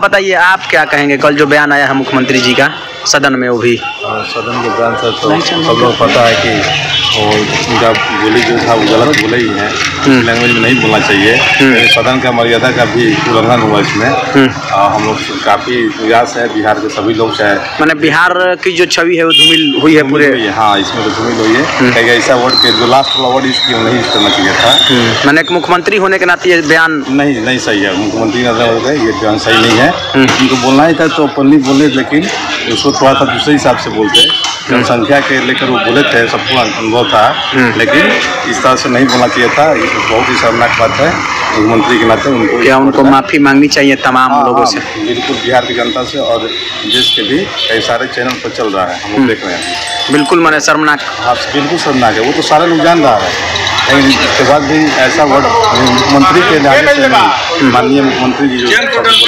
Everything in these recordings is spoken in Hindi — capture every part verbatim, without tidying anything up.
बताइए, आप क्या कहेंगे? कल जो बयान आया है मुख्यमंत्री जी का सदन में, वो भी सदन के बयान से तो सब लोग पता है कि वो उनका बोली जो था वो गलत बोले ही हैं, लैंग्वेज में नहीं बोलना चाहिए। तो सदन का मर्यादा का भी उल्लंघन हुआ इसमें। हम लोग काफ़ी निराश है, बिहार के सभी लोग चाहे मैंने बिहार की जो छवि है वो धूमिल हुई है पूरे। हाँ, इसमें तो धूमिल हुई है। ऐसा वर्ड के जो लास्ट वाला वर्ड इसकी नहीं करना चाहिए था। मैंने एक मुख्यमंत्री होने के नाते ये बयान नहीं नहीं सही है। मुख्यमंत्री नजर हो गए, ये बयान सही नहीं है। उनको बोलना ही था तो ओपनली बोले, लेकिन उसको थोड़ा सा दूसरे हिसाब से बोलते। जनसंख्या के लेकर वो बोले थे, सबको अनुभव था, लेकिन इस तरह से नहीं बोलना चाहिए था। ये बहुत ही शर्मनाक बात है। मुख्यमंत्री के नाते उनको क्या उनको माफ़ी मांगनी चाहिए तमाम हाँ, लोगों से? बिल्कुल, बिहार की जनता से और देश के भी कई सारे चैनल पर चल रहा है, हम लोग देख रहे हैं। बिल्कुल मैंने शर्मनाक, हाँ बिल्कुल शर्मनाक है। वो तो सारे लोग जान रहा है, लेकिन इसके बाद भी ऐसा वर्ड मुख्यमंत्री के लिहाज से नहीं, माननीय मुख्यमंत्री जी जो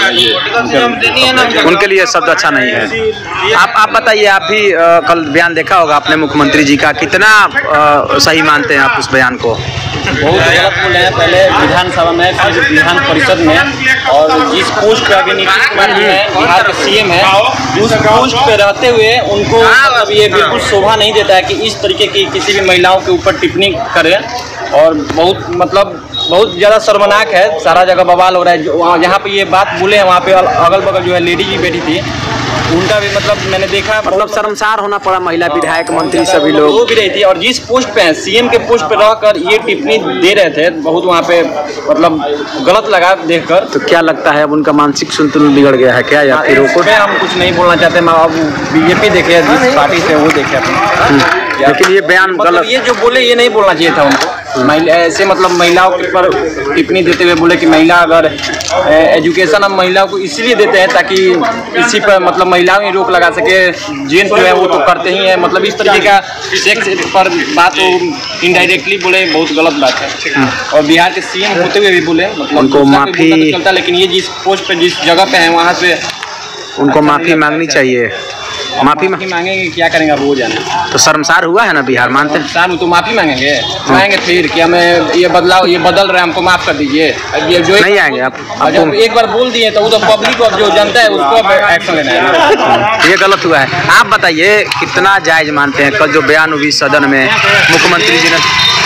उनके, उनके लिए शब्द अच्छा नहीं है। आप आप बताइए, आप भी आ, कल बयान देखा होगा आपने मुख्यमंत्री जी का, कितना आ, सही मानते हैं आप उस बयान को? बहुत गलत बोले हैं। पहले विधानसभा में, फिर विधान परिषद में, और जिस पोस्ट पे अभी नीतीश कुमार जी हैं, बिहार के सीएम हैं, उस पोस्ट पे रहते हुए उनको मतलब ये बिल्कुल शोभा नहीं देता है कि इस तरीके की किसी भी महिलाओं के ऊपर टिप्पणी करें। और बहुत मतलब बहुत ज़्यादा शर्मनाक है, सारा जगह बवाल हो रहा है। जो जहाँ पे ये बात बोले हैं वहाँ पे अगल बगल जो है लेडी जी बैठी थी, उनका भी मतलब मैंने देखा, मतलब शर्मसार होना पड़ा। महिला विधायक, मंत्री सभी लोग वो भी रही थी, और जिस पोस्ट पे हैं, सीएम के पोस्ट पे रहकर ये टिप्पणी दे रहे थे, बहुत वहाँ पे मतलब गलत लगा देखकर। तो क्या लगता है अब उनका मानसिक संतुलन बिगड़ गया है क्या, या फिर हम कुछ नहीं बोलना चाहते। अब बीजेपी देखे, जिस पार्टी से वो देखे अपने, लेकिन ये बयान मतलब गलत, ये जो बोले ये नहीं बोलना चाहिए था उनको। महिला ऐसे मतलब महिलाओं के ऊपर टिप्पणी देते हुए बोले कि महिला अगर एजुकेशन हम महिलाओं को इसलिए देते हैं ताकि इसी पर मतलब महिलाओं ही रोक लगा सके। जेंट्स जो है वो तो करते ही हैं, मतलब इस तरीके का सेक्स पर बात वो इनडायरेक्टली बोले, बहुत गलत बात है। और बिहार के सीएम होते हुए भी बोले, मतलब उनको माफी चलता, लेकिन ये जिस पोस्ट पे जिस जगह पे है वहाँ से उनको माफी मांगनी चाहिए। माफी माफी मांगेंगे, क्या करेंगे अब वो जाने। तो शर्मसार हुआ है ना बिहार, मानते हैं? शर्म तो माफी मांगेंगे, मांगेंगे फिर कि हमें ये बदलाव, ये बदल रहे हैं, हमको माफ कर दीजिए। अब ये जो नहीं आएंगे आप, जब एक बार बोल दिए तो वो तो पब्लिक को, जो जनता है उसको अब एक्शन लेना है। ये गलत हुआ है। आप बताइए, कितना जायज मानते हैं कल जो बयान हुई सदन में मुख्यमंत्री जी ने?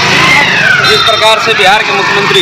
जिस प्रकार से बिहार के मुख्यमंत्री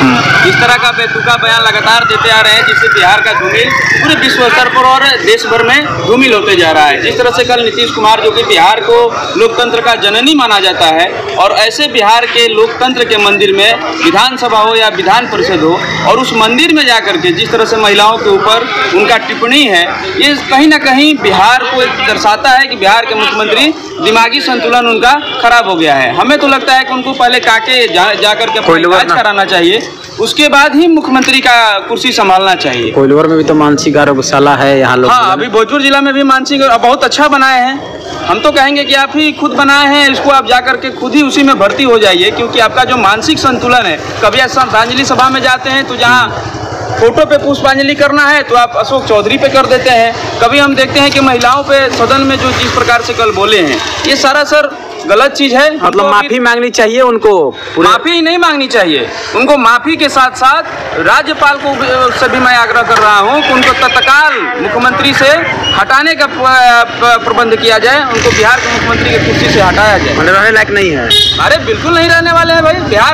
इस तरह का बेतुका बयान लगातार देते आ रहे हैं, जिससे बिहार का धूमिल पूरे विश्व स्तर पर और देश भर में धूमिल होते जा रहा है। जिस तरह से कल नीतीश कुमार, जो कि बिहार को लोकतंत्र का जननी माना जाता है, और ऐसे बिहार के लोकतंत्र के मंदिर में विधानसभा हो या विधान परिषद हो, और उस मंदिर में जाकर के जिस तरह से महिलाओं के ऊपर उनका टिप्पणी है, ये कहीं ना कहीं बिहार को दर्शाता है कि बिहार के मुख्यमंत्री दिमागी संतुलन उनका खराब हो गया है। हमें तो लगता है कि उनको पहले काके जा, जाकर के इलाज कराना चाहिए, उसके बाद ही मुख्यमंत्री का कुर्सी संभालना चाहिए। कोइलवर में भी तो मानसिक आरोग्यशाला है यहाँ लोग। हाँ, अभी भोजपुर जिला में भी मानसिक बहुत अच्छा बनाए हैं। हम तो कहेंगे कि आप ही खुद बनाए हैं, इसको आप जाकर के खुद ही उसी में भर्ती हो जाइए, क्योंकि आपका जो मानसिक संतुलन है, कभी आप श्रद्धांजलि सभा में जाते हैं तो जहाँ फोटो पे पुष्पांजलि करना है तो आप अशोक चौधरी पे कर देते हैं। कभी हम देखते हैं कि महिलाओं पे सदन में जो जिस प्रकार से कल बोले हैं, ये सारा सर गलत चीज है। मतलब माफी मांगनी चाहिए उनको, माफी ही नहीं मांगनी चाहिए उनको, माफी के साथ साथ राज्यपाल को से भी मैं आग्रह कर रहा हूं कि उनको तत्काल मुख्यमंत्री से हटाने का प्रबंध किया जाए, उनको बिहार के मुख्यमंत्री की कुर्सी से हटाया जाए। मतलब रहने लायक नहीं है। अरे बिल्कुल नहीं रहने वाले हैं भाई। बिहार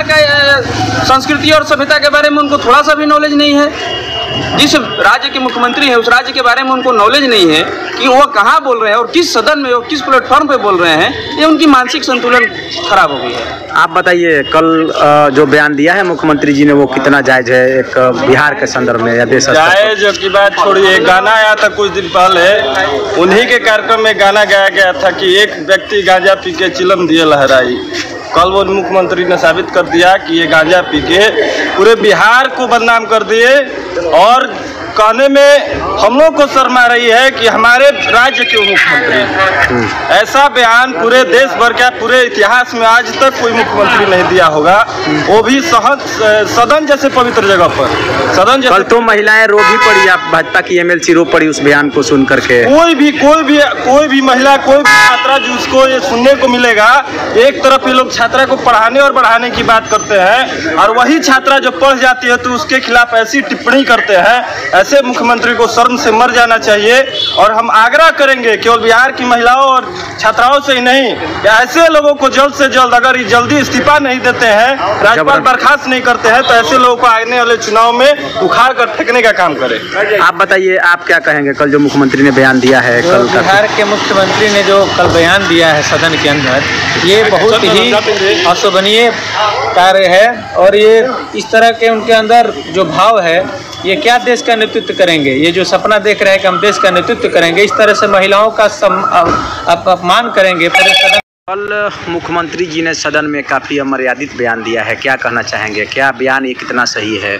का संस्कृति और सभ्यता के बारे में उनको थोड़ा सा भी नॉलेज नहीं है। जिस राज्य के मुख्यमंत्री है उस राज्य के बारे में उनको नॉलेज नहीं है कि वो कहाँ बोल रहे हैं और किस सदन में, किस प्लेटफॉर्म पे बोल रहे हैं। ये उनकी मानसिक संतुलन खराब हो गई है। आप बताइए, कल जो बयान दिया है मुख्यमंत्री जी ने वो कितना जायज है एक बिहार के संदर्भ में या देश? जायज की बात छोड़िए, गाना आया था कुछ दिन पहले, उन्हीं के कार्यक्रम में गाना गाया गया था कि एक व्यक्ति गांजा पी के चिलम दिए लहराई। कल वो मुख्यमंत्री ने साबित कर दिया कि ये गांजा पी के पूरे बिहार को बदनाम कर दिए, और कहने में हम लोग को शर्म आ रही है कि हमारे राज्य के मुख्यमंत्री, ऐसा बयान पूरे देश भर का, पूरे इतिहास में आज तक कोई मुख्यमंत्री नहीं दिया होगा, वो भी सहज सदन जैसे पवित्र जगह पर। सदन जैसे कल तो महिलाएं रो भी पड़ी, आप भाजपा की एमएलसी रो पड़ी उस बयान को सुन करके। कोई भी कोई भी कोई भी महिला, कोई भी छात्रा जिसको ये सुनने को मिलेगा, एक तरफ ये लोग छात्रा को पढ़ाने और बढ़ाने की बात करते हैं, और वही छात्रा जो पढ़ जाती है तो उसके खिलाफ ऐसी टिप्पणी करते हैं, ऐसे मुख्यमंत्री को शर्म से मर जाना चाहिए। और हम आग्रह करेंगे केवल बिहार की महिलाओं और छात्राओं से ही नहीं, ऐसे लोगों को जल्द से जल्द, अगर ये जल्दी इस्तीफा नहीं देते हैं, राज्यपाल बर्खास्त नहीं करते हैं, तो ऐसे लोगों को आने वाले चुनाव में उखाड़ कर फेंकने का काम करें। आप बताइए, आप क्या कहेंगे? कल जो मुख्यमंत्री ने बयान दिया है, कल बिहार के मुख्यमंत्री ने जो कल बयान दिया है सदन के अंदर, ये बहुत ही अशोभनीय कार्य है। और ये इस तरह के उनके अंदर जो भाव है, ये क्या देश का नेतृत्व करेंगे, ये जो सपना देख रहे हैं कि हम देश का नेतृत्व करेंगे, इस तरह से महिलाओं का अपमान करेंगे। कल मुख्यमंत्री जी ने सदन में काफ़ी अमर्यादित बयान दिया है, क्या कहना चाहेंगे? क्या बयान ये कितना सही है?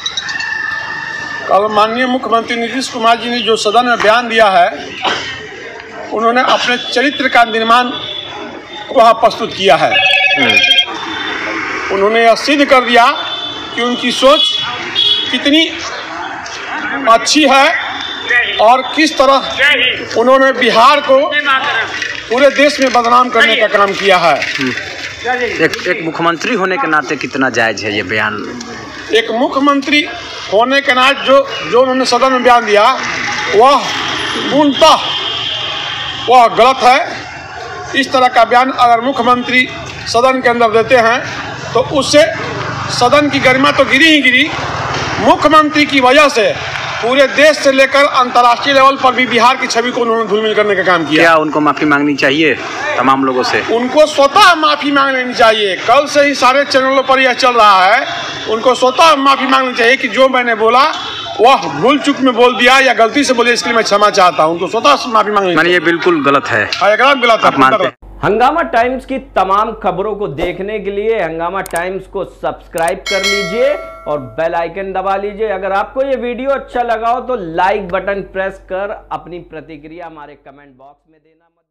कल माननीय मुख्यमंत्री नीतीश कुमार जी ने जो सदन में बयान दिया है, उन्होंने अपने चरित्र का निर्माण वहाँ प्रस्तुत किया है। उन्होंने यह सिद्ध कर दिया कि उनकी सोच कितनी अच्छी है और किस तरह उन्होंने बिहार को पूरे देश में बदनाम करने का काम किया है। एक एक मुख्यमंत्री होने के नाते कितना जायज़ है ये बयान? एक मुख्यमंत्री होने के नाते जो जो उन्होंने सदन में बयान दिया, वह पूर्णतः वह गलत है। इस तरह का बयान अगर मुख्यमंत्री सदन के अंदर देते हैं तो उससे सदन की गरिमा तो गिरी ही गिरी, मुख्यमंत्री की वजह से पूरे देश से लेकर अंतर्राष्ट्रीय लेवल पर भी बिहार की छवि को उन्होंने धूमिल करने का काम किया। क्या उनको माफ़ी मांगनी चाहिए तमाम लोगों से? उनको स्वतः माफ़ी मांग लेनी चाहिए। कल से ही सारे चैनलों पर यह चल रहा है, उनको स्वतः माफ़ी मांगनी चाहिए कि जो मैंने बोला वह भूल चूक में बोल दिया या गलती से बोले, इसके लिए मैं क्षमा चाहता हूं। उनको स्वतः माफ़ी मांगनी चाहिए। ये बिल्कुल गलत है, गलत आप मानते हैं? हंगामा टाइम्स की तमाम खबरों को देखने के लिए हंगामा टाइम्स को सब्सक्राइब कर लीजिए और बेल आइकन दबा लीजिए। अगर आपको ये वीडियो अच्छा लगा हो तो लाइक बटन प्रेस कर अपनी प्रतिक्रिया हमारे कमेंट बॉक्स में देना मत